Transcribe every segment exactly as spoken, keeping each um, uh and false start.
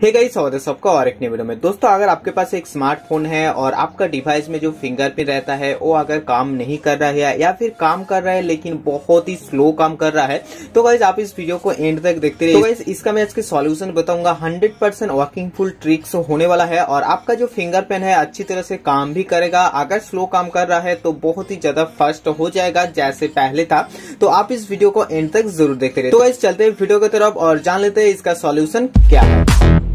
Hey guys, स्वागत है सबका और एक नई वीडियो में। दोस्तों, अगर आपके पास एक स्मार्टफोन है और आपका डिवाइस में जो फिंगरप्रिंट रहता है वो अगर काम नहीं कर रहा है या फिर काम कर रहा है लेकिन बहुत ही स्लो काम कर रहा है, तो गाइस आप इस वीडियो को एंड तक देखते रहिए। तो गाइस इसका मैं इसके सॉल्यूशन बताऊंगा। Hundred percent working full tricks होने वाला है और आपका जो फिंगरप्रिंट है अच्छी तरह से काम भी करेगा। अगर स्लो काम कर रहा है तो बहुत ही ज्यादा फास्ट हो जाएगा जैसे पहले था। तो आप इस वीडियो को एंड तक जरूर देखते रहिए। तो गाइस चलते हैं वीडियो की तरफ और जान लेते हैं इसका सॉल्यूशन क्या है।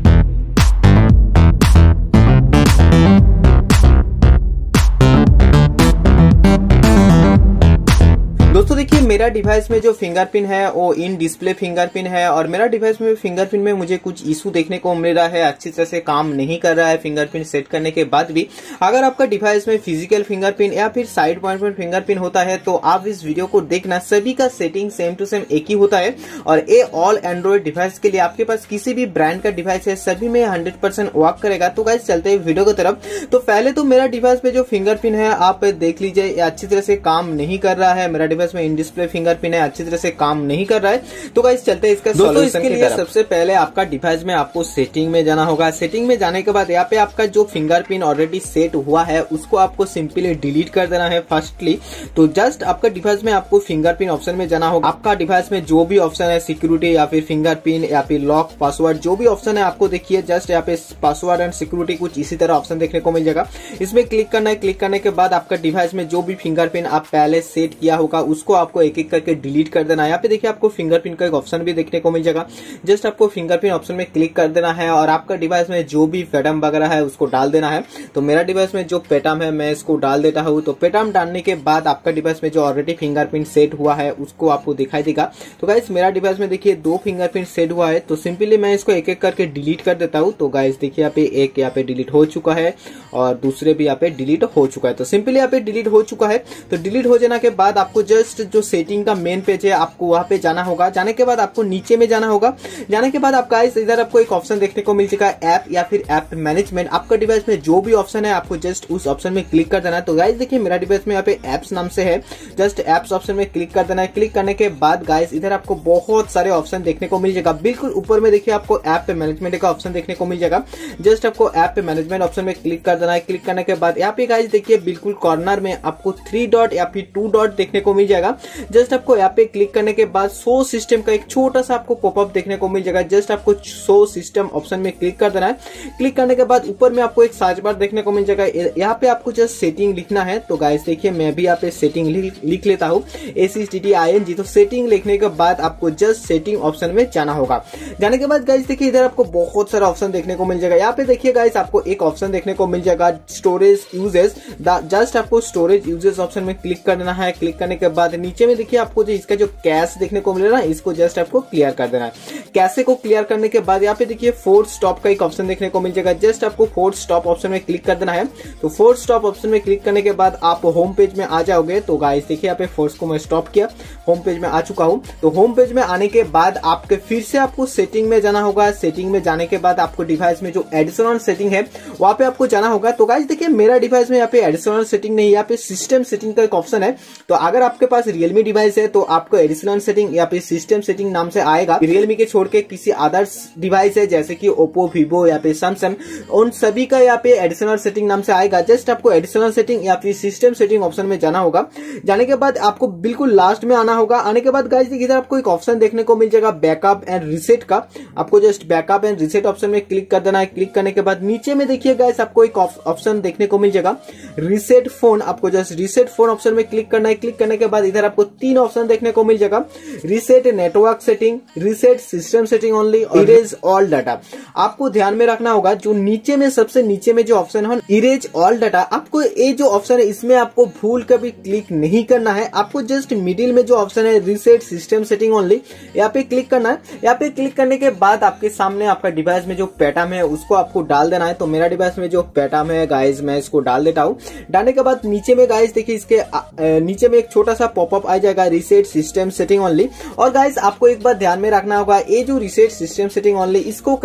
दोस्तों देखिए, मेरा डिवाइस में जो फिंगरप्रिंट है वो इन डिस्प्ले फिंगरप्रिंट है और मेरा डिवाइस में फिंगरप्रिंट में मुझे कुछ इशू देखने को मिल रहा है, अच्छी तरह से काम नहीं कर रहा है फिंगरप्रिंट सेट करने के बाद भी। अगर आपका डिवाइस में फिजिकल फिंगरप्रिंट या फिर साइड पॉइंट फिंगरप्रिंट होता है तो आप इस वीडियो को देखना। सभी का सेटिंग सेम टू सेम एक ही होता है और ये ऑल एंड्रॉइड डिवाइस के लिए आपके पास किसी भी ब्रांड का डिवाइस है सभी में हंड्रेड परसेंट वर्क करेगा। तो गाइस चलते हैं वीडियो की तरफ। तो पहले तो मेरा डिवाइस में जो फिंगरप्रिंट है आप देख लीजिए, अच्छी तरह से काम नहीं कर रहा है। मेरा डिवाइस में इन डिस्प्ले फिंगरप्रिंट है, अच्छी तरह से काम नहीं कर रहा है। तो गाइस चलते हैं इसका सॉल्यूशन के लिए। सबसे पहले आपका डिवाइस में आपको सेटिंग में जाना होगा। सेटिंग में जाने के बाद यहाँ पे आपका जो फिंगरप्रिंट ऑलरेडी सेट हुआ है उसको आपको सिंपली डिलीट कर देना है फर्स्टली। तो जस्ट आपका डिवाइस में आपको फिंगरप्रिंट ऑप्शन में जाना होगा। आपका डिवाइस में जो भी ऑप्शन है, सिक्योरिटी या फिर फिंगरप्रिंट या फिर लॉक पासवर्ड, जो भी ऑप्शन है आपको देखिए जस्ट यहाँ पे पासवर्ड एंड सिक्योरिटी कुछ इसी तरह ऑप्शन देखने को मिल जाएगा। इसमें क्लिक करना है। क्लिक करने के बाद आपका डिवाइस में जो भी फिंगरप्रिंट आप पहले सेट किया होगा उसको आपको एक एक करके डिलीट कर देना है। यहाँ पे देखिए आपको फिंगरप्रिंट का एक ऑप्शन भी देखने को मिल जाएगा। जस्ट आपको फिंगरप्रिंट ऑप्शन में क्लिक कर देना है और आपका डिवाइस में जो भी पेटम वगैरह है उसको डाल देना है। तो मेरा डिवाइस में जो पेटम है मैं इसको डाल देता हूँ। तो पेटम डालने के बाद आपका डिवाइस में जो ऑलरेडी फिंगरप्रिंट सेट हुआ है उसको आपको दिखाई देगा। तो गाइस मेरा डिवाइस में देखिए दो फिंगरप्रिंट सेट हुआ है, तो सिंपली मैं इसको एक एक करके डिलीट कर देता हूँ। तो गाइस देखिए यहाँ पे एक यहाँ पे डिलीट हो चुका है और दूसरे भी यहाँ पे डिलीट हो चुका है। तो सिंपली यहाँ पे डिलीट हो चुका है। तो डिलीट हो जाने के बाद आपको जस्ट जो सेटिंग का मेन पेज है आपको वहां पे जाना होगा। जाने के बाद आपको नीचे में जाना होगा। जाने के बाद आपका इधर आपको एक ऑप्शन देखने को मिल जाएगा ऐप या फिर ऐप मैनेजमेंट। आपका डिवाइस में जो भी ऑप्शन है आपको जस्ट उस ऑप्शन में क्लिक कर देना है। तो गाइस देखिए मेरा डिवाइस में यहाँ पे एप्स नाम से है, जस्ट एप्स ऑप्शन में क्लिक कर देना है। क्लिक करने के बाद गाइस इधर आपको बहुत सारे ऑप्शन देखने को मिल जाएगा। बिल्कुल ऊपर में देखिए आपको ऐप मैनेजमेंट का ऑप्शन देखने को मिल जाएगा। जस्ट आपको ऐप मैनेजमेंट ऑप्शन में क्लिक कर देना है। क्लिक करने के बाद यहाँ पे गाइस देखिए बिल्कुल कॉर्नर में आपको थ्री डॉट या फिर टू डॉट देखने को मिल जाएगा। जस्ट आपको यहाँ पे क्लिक करने के बाद शो सिस्टम का एक छोटा सा आपको पॉपअप देखने को मिल जाएगा। जस्ट आपको शो सिस्टम ऑप्शन में क्लिक कर देना है। क्लिक करने के बाद ऊपर में आपको एक सर्च बार देखने को मिल जाएगा। यहाँ पे आपको जस्ट सेटिंग लिखना है। तो गाइस देखिए मैं भी यहाँ पे सेटिंग लिख लेता हूँ, A C T T I N G. तो सेटिंग लिखने के बाद आपको जस्ट सेटिंग ऑप्शन में जाना होगा। जाने के बाद गाइस देखिए इधर आपको बहुत सारा ऑप्शन देखने को मिल जाएगा। यहाँ पे देखिए गाइस आपको एक ऑप्शन देखने को मिल जाएगा स्टोरेज यूजेस। जस्ट आपको स्टोरेज यूजेस ऑप्शन में क्लिक कर देना है। क्लिक करने के बाद नीचे में देखिए आपको जो इसका जो कैश देखने को मिल रहा है इसको जस्ट आपको क्लियर कर देना है। कैसे को क्लियर करने के बाद यहाँ पे देखिए फोर्थ स्टॉप का एक ऑप्शन देखने को मिल जाएगा। जस्ट आपको फोर्थ स्टॉप ऑप्शन में क्लिक कर देना है। तो फोर्थ स्टॉप ऑप्शन में क्लिक करने के बाद आप होम पेज में आ जाओगे। तो गाइस देखिए यहाँ पे फोर्थ को मैं स्टॉप किया, होम पेज में आ चुका हूँ। तो होम पेज में आने के बाद आपके फिर से आपको सेटिंग में जाना होगा। सेटिंग में जाने के बाद आपको डिवाइस में जो एडिशनल सेटिंग है वहां पे आपको जाना होगा। तो गाइस देखिए मेरा डिवाइस में यहाँ पे एडिशनल सेटिंग नहीं, यहाँ पे सिस्टम सेटिंग का एक ऑप्शन है। तो अगर आपके पास रियलमी डिवाइस है तो आपको एडिशनल सेटिंग या फिर सिस्टम सेटिंग नाम से आएगा। रियलमी के छोड़ के किसी अदर्स डिवाइस है जैसे कि ओप्पो, वीवो या फिर सैमसंग, उन सभी का यहाँ पे एडिशनल सेटिंग नाम से आएगा। जस्ट आपको एडिशनल सेटिंग या फिर सिस्टम सेटिंग ऑप्शन में जाना होगा। जाने के बाद आपको बिल्कुल लास्ट में आना होगा। आने के बाद गाइस इधर आपको एक ऑप्शन देखने को मिल जाएगा बैकअप एंड रिसेट का। आपको just backup and reset option में क्लिक कर देना है। क्लिक करने के बाद नीचे में देखिए गाइस आपको एक ऑप्शन देखने को मिल जाएगा रिसेट फोन। आपको जस्ट रिसेट फोन ऑप्शन में क्लिक करना है। क्लिक करने के बाद इधर आपको तीन ऑप्शन देखने को मिल जाएगा, reset network setting, reset system setting only, erase all data. आपको ध्यान में रखना होगा जो नीचे में सबसे नीचे में जो ऑप्शन है इरेज ऑल डाटा, आपको ये जो ऑप्शन है इसमें आपको भूल कभी क्लिक नहीं करना है। आपको जस्ट मिडिल में जो ऑप्शन है रिसेट सिस्टम सेटिंग ओनली, यहाँ पे क्लिक करना है। यहाँ पे क्लिक करने के बाद आपके सामने आपका डिवाइस में जो पेटम है उसको आपको डाल देना है। तो मेरा डिवाइस में जो पेटम है गाइस मैं इसको डाल देता हूँ। डालने के बाद नीचे में गाइस देखिए इसके नीचे में एक छोटा सा पॉपअप आ जाएगा रिसेट सिस्टम सेटिंग ओनली। और गाइस आपको एक बात ध्यान में रखना होगा, ये जो रिसेट सिस्टम सेटिंग ओनली इसको करने के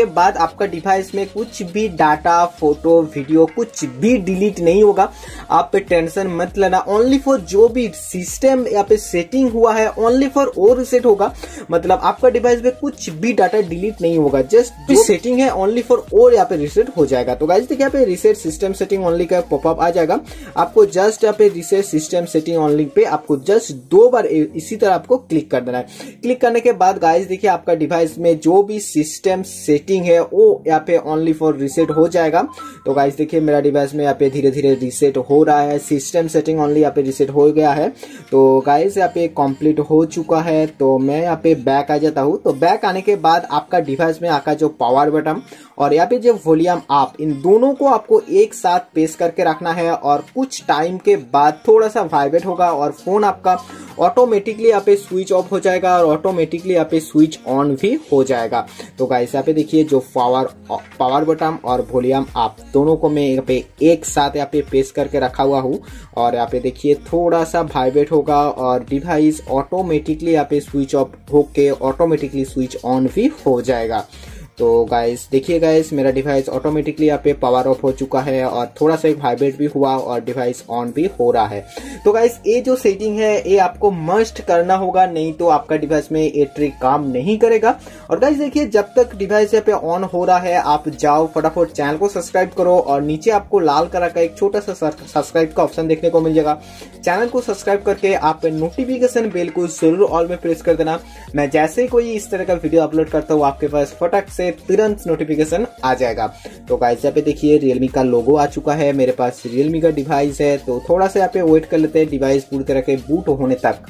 के बाद आपका डिवाइस में कुछ भी डाटा, फोटो, वीडियो कुछ भी डिलीट नहीं होगा। आप पे टेंशन मत लेना। ओनली फॉर जो भी सिस्टम यहाँ पे सेटिंग हुआ है ओनली फॉर वो रिसेट होगा। मतलब आपका डिवाइस में कुछ भी डाटा डिलीट नहीं होगा, जस्ट जो सेटिंग है ओनली फॉर और यहाँ पे रिसेट हो जाएगा। तो गाइस देखिए यहाँ पे रिसेट सिस्टम सेटिंग ओनली का पॉपअप आ जाएगा। आपको जस्ट यहाँ पे reset system setting only pay आपको जस्ट दो बार इसी तरह आपको क्लिक कर देना है। क्लिक करने के बाद गाइस देखिए आपका डिवाइस में जो भी सिस्टम सेटिंग है वो यहाँ पे ओनली फॉर रिसेट हो जाएगा। तो गाइस देखिए मेरा डिवाइस में यहाँ पे धीरे धीरे रिसेट हो रहा है। सिस्टम सेटिंग ओनली यहाँ पे रिसेट हो गया है। तो गाइस यहाँ पे कंप्लीट हो चुका है। तो मैं यहाँ पे बैक आ जाता हूँ। तो बैक आने के बाद आपका डिवाइस में आका जो पावर बटन और यहाँ पे जो वॉल्यूम अप, इन दोनों को आपको एक साथ पेश करके रखना है और कुछ टाइम के बाद थोड़ा सा वाइब्रेट होगा और फोन आपका ऑटोमेटिकली यहाँ पे स्विच ऑफ हो जाएगा और ऑटोमेटिकली यहाँ पे स्विच ऑन भी हो जाएगा। तो गाइस यहाँ पे देखिए जो पावर पावर बटन और वॉल्यूम अप दोनों को मैं यहाँ पे एक साथ यहाँ पे पेश करके रखा हुआ हूँ और यहाँ पे देखिए थोड़ा सा वाइब्रेट होगा और डिवाइस ऑटोमेटिकली यहाँ पे स्विच ऑफ होके ऑटोमेटिकली स्विच ऑन भी हो जाएगा। तो गाइस देखिए गाइस मेरा डिवाइस ऑटोमेटिकली यहाँ पे पावर ऑफ हो चुका है और थोड़ा सा एक वाइब्रेट भी हुआ और डिवाइस ऑन भी हो रहा है। तो गाइस ये जो सेटिंग है ये आपको मस्ट करना होगा, नहीं तो आपका डिवाइस में ये ट्रिक काम नहीं करेगा। और गाइस देखिए जब तक डिवाइस यहाँ पे ऑन हो रहा है आप जाओ फटाफट चैनल को सब्सक्राइब करो और नीचे आपको लाल कलर का एक छोटा सा सब्सक्राइब का ऑप्शन देखने को मिल जाएगा। चैनल को सब्सक्राइब करके आप नोटिफिकेशन बेल को जरूर ऑल में प्रेस कर देना। मैं जैसे कोई इस तरह का वीडियो अपलोड करता हूँ आपके पास फटक से तुरंत नोटिफिकेशन आ जाएगा। तो गाइस यहाँ पे देखिए Realme का लोगो आ चुका है। मेरे पास Realme का डिवाइस है तो थोड़ा सा यहाँ पे वेट कर लेते हैं डिवाइस पूरी तरह के बूट होने तक।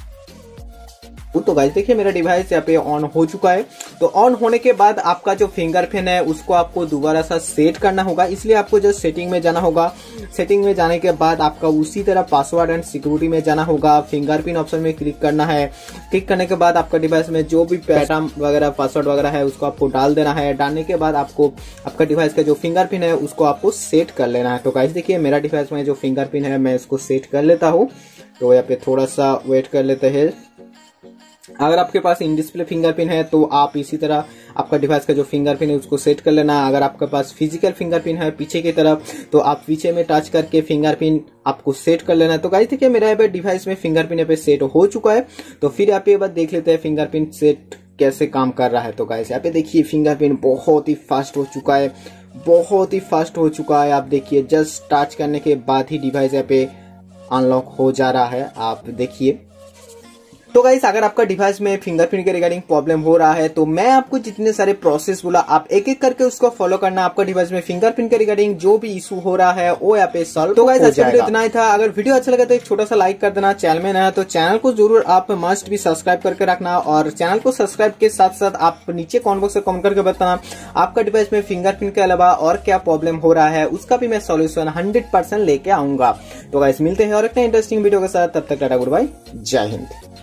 तो गाइस देखिए मेरा डिवाइस यहाँ पे ऑन हो चुका है। तो ऑन होने के बाद आपका जो फिंगरप्रिंट है उसको आपको दोबारा सा सेट करना होगा, इसलिए आपको जस्ट सेटिंग में जाना होगा। सेटिंग में जाने के बाद आपका उसी तरह पासवर्ड एंड सिक्योरिटी में जाना होगा। फिंगरप्रिंट ऑप्शन में क्लिक करना है। क्लिक करने के बाद आपका डिवाइस में जो भी पैटर्न वगैरह पासवर्ड वगैरह है उसको आपको डाल देना है। डालने के बाद आपको आपका डिवाइस का जो फिंगरप्रिंट है उसको आपको सेट कर लेना है। तो गाइस देखिए मेरा डिवाइस में जो फिंगरप्रिंट है मैं इसको सेट कर लेता हूँ। तो यहाँ पे थोड़ा सा वेट कर लेते हैं। अगर आपके पास इन डिस्प्ले फिंगरप्रिंट है तो आप इसी तरह आपका डिवाइस का जो फिंगरप्रिंट है उसको सेट कर लेना। अगर आपके पास फिजिकल फिंगरप्रिंट है पीछे की तरफ तो आप पीछे में टच करके फिंगरप्रिंट आपको सेट कर लेना। तो गाइस देखिए मेरा यहाँ पे डिवाइस में फिंगरप्रिंट यहाँ पे सेट हो चुका है। तो फिर यहाँ पे बात देख लेते हैं फिंगरप्रिंट सेट कैसे काम कर रहा है। तो गाइस यहाँ पे देखिए फिंगरप्रिंट बहुत ही फास्ट हो चुका है, बहुत ही फास्ट हो चुका है। आप देखिए जस्ट टच करने के बाद ही डिवाइस यहाँ पे अनलॉक हो जा रहा है। आप देखिए तो गाइस अगर आपका डिवाइस में फिंगरप्रिंट के रिगार्डिंग प्रॉब्लम हो रहा है तो मैं आपको जितने सारे प्रोसेस बोला आप एक एक करके उसको फॉलो करना। आपका डिवाइस में फिंगरप्रिंट के रिगार्डिंग जो भी इशू हो रहा है वो यहाँ पे सॉल्व तो गाइस आज का वीडियो इतना ही था। अगर वीडियो अच्छा लगा तो एक छोटा सा लाइक कर देना। चैनल में नया तो चैनल को जरूर आप मस्ट भी सब्सक्राइब करके रखना और चैनल को सब्सक्राइब के साथ साथ आप नीचे कमेंट बॉक्स में कमेंट करके बताना आपका डिवाइस में फिंगरप्रिंट के अलावा और क्या प्रॉब्लम हो रहा है, उसका भी मैं सोल्यूशन हंड्रेड परसेंट लेके आऊंगा। तो गाइस मिलते हैं और एक नए इंटरेस्टिंग वीडियो के साथ, तब तक टाटा गुड बाय, जय हिंद।